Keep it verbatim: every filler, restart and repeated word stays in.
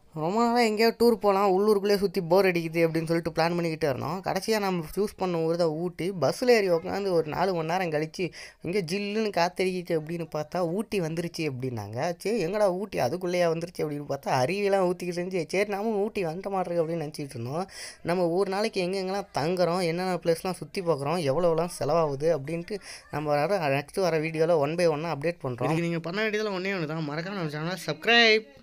ரொம்ப நாளாக எங்கேயோ டூர் போகலாம், உள்ளூருக்குள்ளேயே சுற்றி போர் அடிக்குது அப்படின்னு சொல்லிட்டு பிளான் பண்ணிக்கிட்டே இருந்தோம். கடைசியாக நம்ம சூஸ் பண்ண ஊர் தான் ஊட்டி. பஸ்ஸில் ஏறி உட்காந்து ஒரு நாலு மணி நேரம் கழிச்சு இங்கே ஜில்லுன்னு காத்தடிக்கிச்சு அப்படின்னு பார்த்தா ஊட்டி வந்துருச்சு அப்படின்னாங்க. சரி எங்கடா ஊட்டி அதுக்குள்ளேயே வந்துருச்சு அப்படின்னு பார்த்தா அருவியெல்லாம் ஊற்றிக்கிட்டு இருந்துச்சு. சரி நாம ஊட்டி வந்துட்ட மாட்டிருக்கு அப்படின்னு நினச்சிட்டு இருந்தோம். நம்ம ஒரு நாளைக்கு எங்கெங்கெல்லாம் தங்குறோம், என்னென்ன பிளேஸ்லாம் சுற்றி பார்க்குறோம், எவ்வளோலாம் செலவாகுது அப்படின்ட்டு நம்ம வர நெக்ஸ்ட் வர வீடியோவில் ஒன் பை ஒன்னாக அப்டேட் பண்ணுறோம். நீங்கள் பண்ண வேண்டியதில் ஒன்றே ஒன்று தான், மறக்காம நம்ம சேனலை சப்ஸ்கிரைப்